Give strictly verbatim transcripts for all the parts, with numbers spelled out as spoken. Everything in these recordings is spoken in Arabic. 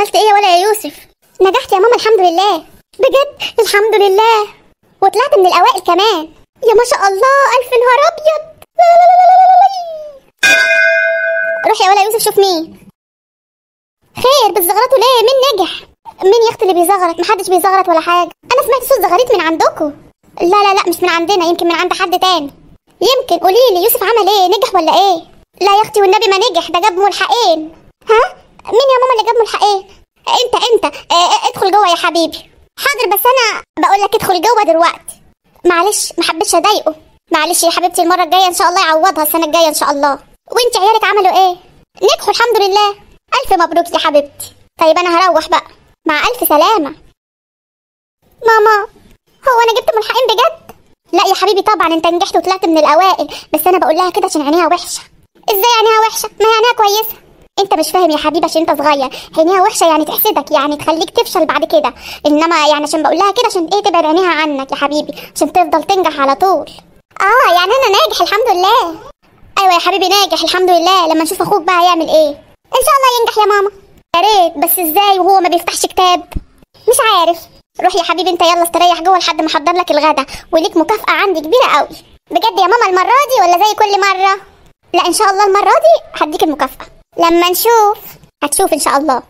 عملت ايه يا ولا يا يوسف؟ نجحت يا ماما الحمد لله. بجد الحمد لله، وطلعت من الاوائل كمان. يا ما شاء الله، الف نهار ابيض. روح يا ولا يوسف شوف مين. خير بتزغرطوا ليه؟ مين نجح؟ مين يا اختي اللي بيزغرط؟ محدش بيزغرط ولا حاجه. انا سمعت صوت زغاريط من عندكم. لا لا لا مش من عندنا، يمكن من عند حد تاني. يمكن. قولي لي يوسف عمل ايه؟ نجح ولا ايه؟ لا يا اختي والنبي ما نجح، ده جاب ملحقين. ها؟ مين يا ماما اللي جاب ملحقين؟ انت انت اه اه ادخل جوه يا حبيبي. حاضر، بس انا بقول لك ادخل جوه دلوقتي. معلش ما حبيتش اضايقه. معلش يا حبيبتي، المره الجايه ان شاء الله يعوضها السنه الجايه ان شاء الله. وانت عيالك عملوا ايه؟ نجحوا الحمد لله. الف مبروك يا حبيبتي. طيب انا هروح بقى، مع الف سلامه. ماما هو انا جبت ملحقين بجد؟ لا يا حبيبي طبعا انت نجحت وطلعت من الاوائل، بس انا بقول لها كده عشان عينيها وحشه. ازاي عينيها وحشه؟ ما هي عينيها كويسه. انت مش فاهم يا حبيبي عشان انت صغير. عينيها وحشه يعني تحسدك، يعني تخليك تفشل بعد كده. انما يعني عشان بقول لها كده عشان ايه؟ تبعد عينيها عنك يا حبيبي، عشان تفضل تنجح على طول. اه يعني انا ناجح الحمد لله. ايوه يا حبيبي ناجح الحمد لله. لما نشوف اخوك بقى هيعمل ايه. ان شاء الله ينجح يا ماما. يا ريت، بس ازاي وهو ما بيفتحش كتاب؟ مش عارف. روح يا حبيبي انت يلا استريح جوه لحد ما احضر لك الغدا، وليك مكافأة عندي كبيرة قوي. بجد يا ماما المرة دي ولا زي كل مرة؟ لا ان شاء الله المرة دي هديك المكافأة. لما نشوف. هتشوف ان شاء الله.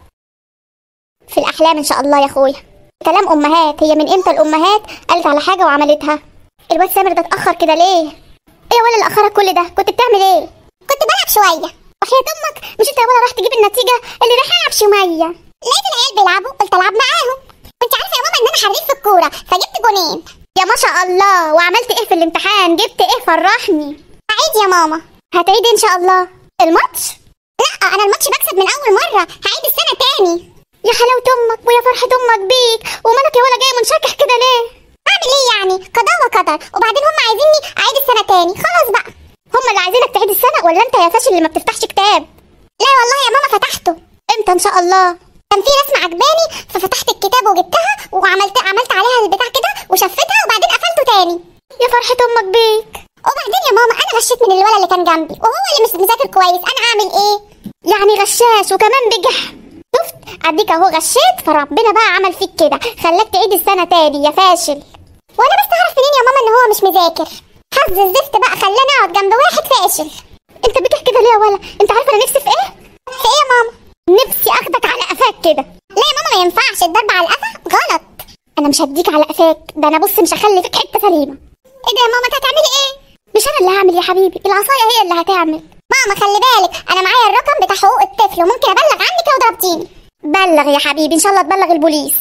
في الاحلام ان شاء الله يا اخويا. كلام امهات. هي من امتى الامهات قالت على حاجة وعملتها؟ الواد سامر ده اتأخر كده ليه؟ ايه يا ولا اللي اخرك كل ده؟ كنت بتعمل ايه؟ كنت بلعب شوية. وحياة امك مش انت يا ولا راح تجيب النتيجة اللي راح العب شوية؟ لقيت العيال بيلعبوا قلت العب معاهم. وانت عارفه يا ماما ان انا حريف في الكوره فجبت جونين. يا ما شاء الله. وعملت ايه في الامتحان؟ جبت ايه؟ فرحني. هعيد يا ماما. هتعيد ان شاء الله الماتش؟ لا انا الماتش بكسب من اول مره، هعيد السنه تاني. يا حلاوه امك ويا فرحه امك بيك. ومالك يا ولا جاي منشكح كده ليه؟ اعمل ايه يعني؟ قضاء وقدر. وبعدين هم عايزيني اعيد السنه تاني. خلاص بقى. هم اللي عايزينك تعيد السنه ولا انت يا فاشل اللي ما بتفتحش كتاب؟ لا والله يا ماما فتحته. امتى ان شاء الله؟ كان في رسمه عجباني ففتحت الكتاب وجبتها وعملت عملت عليها البتاع كده وشفتها وبعدين قفلته تاني. يا فرحه امك بيك. وبعدين يا ماما انا غشيت من الولد اللي كان جنبي وهو اللي مش مذاكر كويس، انا اعمل ايه؟ يعني غشاش وكمان بجح. شفت اديك اهو غشيت فربنا بقى عمل فيك كده خلاك تعيد السنه تاني يا فاشل. وانا بس اعرف منين يا ماما ان هو مش مذاكر؟ حظ الزفت بقى خلاني اقعد جنب واحد فاشل. انت بجح كده ليه يا ولا؟ انت عارفه انا نفسي في ايه؟ في ايه يا ماما؟ نفسي اخدك على قفاك كده. لا يا ماما ما ينفعش، الضرب على القفا غلط. انا مش هديك على قفاك، ده انا بص مش هخلي فيك حته سليمه. ايه ده يا ماما؟ انت هتعملي ايه؟ مش انا اللي هعمل يا حبيبي، العصايه هي اللي هتعمل. ماما خلي بالك انا معايا الرقم بتاع حقوق الطفل وممكن ابلغ عنك لو ضربتيني. بلغ يا حبيبي ان شاء الله تبلغ البوليس.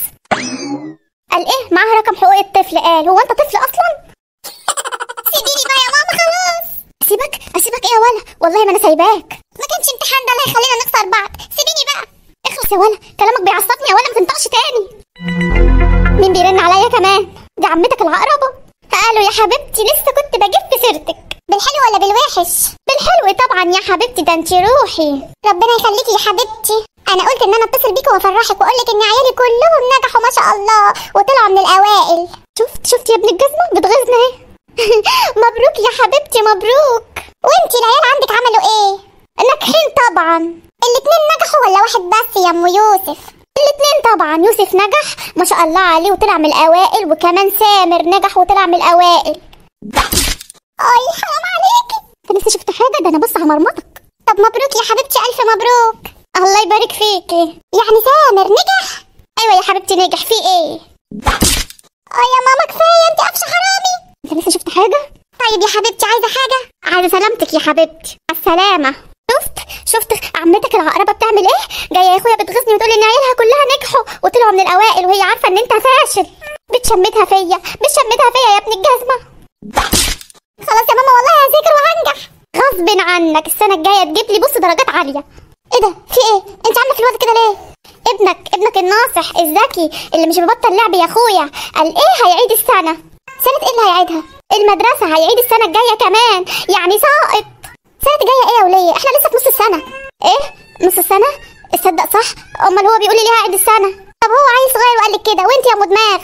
قال ايه معاها رقم حقوق الطفل؟ قال هو انت طفل اصلا؟ سيبيني بقى يا ماما خلاص. اسيبك؟ اسيبك ايه يا ولا؟ والله ما انا سايباك. ما كانش امتحان ده اللي هيخلينا نخسر بعض. سيبيني بقى. اخلص يا ولا، كلامك بيعصبني يا ولا، ما تنطقش تاني. مين بيرن عليا كمان؟ دي عمتك العقربه. قالوا يا حبيبتي لسه كنت بجيب في سيرتك. بالحلو ولا بالوحش؟ بالحلو طبعا يا حبيبتي، ده انت روحي. ربنا يخليكي يا حبيبتي. انا قلت ان انا اتصل بيكي وافرحك واقول لك ان عيالي كلهم نجحوا ما شاء الله وطلعوا من الاوائل. شفت شفت يا ابن الجزمه بتغيظنا اهي. مبروك يا حبيبتي مبروك. وانتي العيال عندك عملوا ايه؟ ناجحين طبعا. الاتنين نجحوا ولا واحد بس يا ام يوسف؟ الاتنين طبعا. يوسف نجح ما شاء الله عليه وطلع من الاوائل، وكمان سامر نجح وطلع من الاوائل. اي حرام عليكي. انت لسه شفت حاجه؟ ده انا بص همرمطك. طب مبروك يا حبيبتي الف مبروك. الله يبارك فيكي. يعني سامر نجح؟ ايوه يا حبيبتي نجح. في ايه؟ اه يا ماما كفايه انت قفشه حرامي. انت لسه شفت حاجه؟ طيب يا حبيبتي عايزه حاجه؟ عايزه سلامتك يا حبيبتي. السلامه. شفت شفت عمتك العقربه بتعمل ايه؟ جايه يا اخويا بتغيظني وتقول ان عيالها كلها نجحوا وطلعوا من الاوائل وهي عارفه ان انت فاشل. بتشمتها فيا بتشمتها فيا يا ابن الجزمه. خلاص يا ماما والله هذاكر وهنجح غصب عنك. السنه الجايه تجيب لي بص درجات عاليه. ايه ده؟ في ايه؟ انت عامله في الواد كده ليه؟ ابنك ابنك الناصح الذكي اللي مش ببطل لعب يا اخويا قال ايه هيعيد السنه. سنه ايه اللي هيعيدها؟ المدرسه هيعيد السنه الجايه كمان، يعني ساقط. سنه جايه ايه يا وليه؟ احنا لسه في نص السنه. ايه نص السنه؟ تصدق صح. امال هو بيقول لي ليه هعيد السنه؟ طب هو عيل صغير وقال لك كده وانت يا ام دماغ.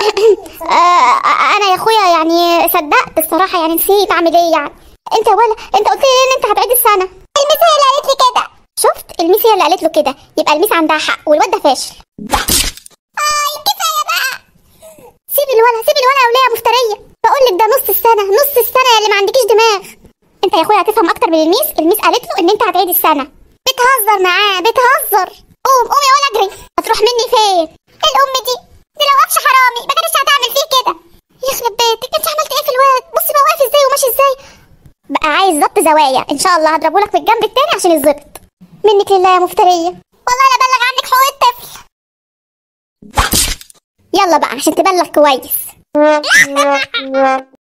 آه انا يا اخويا يعني صدقت الصراحه، يعني نسيت اعمل ايه يعني. انت ولا انت قلت لي ان انت هتعيد السنه. المثال قالت لي كده. شفت، الميس هي اللي قالت له كده، يبقى الميس عندها حق والواد ده فاشل. آه كفاية بقى، سيبي الولا سيبي الولا يا وليه يا مفترية. بقول لك ده نص السنة نص السنة يا اللي ما عندكيش دماغ. انت يا اخويا هتفهم اكتر من الميس، الميس قالت له ان انت هتعيد السنة. بتهزر معاه بتهزر. قوم قوم يا ولا اجري. هتروح مني فين؟ ايه الام دي؟ دي لو قفشه حرامي ما كانتش هتعمل فيه كده. يخرب بيتك، انت عملت ايه في الواد؟ بصي بقى واقف ازاي وماشي ازاي. بقى عايز ضبط زوايا، ان شاء الله هضربهولك في الجنب التاني عشان يتظبط. منك لله يا مفترية، والله لا بلغ عنك حقوق الطفل. يلا بقى عشان تبلغ كويس.